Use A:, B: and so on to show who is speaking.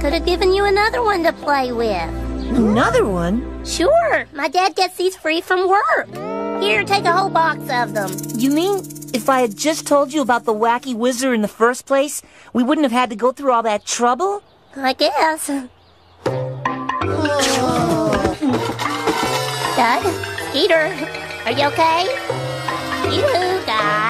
A: could have given you another one to play with.
B: Another one?
A: Sure. My dad gets these free from work. Here, take a whole box of them.
B: You mean if I had just told you about the Wacky Wizard in the first place, we wouldn't have had to go through all that trouble?
A: I guess. Dad? Skeeter, are you okay? You guys.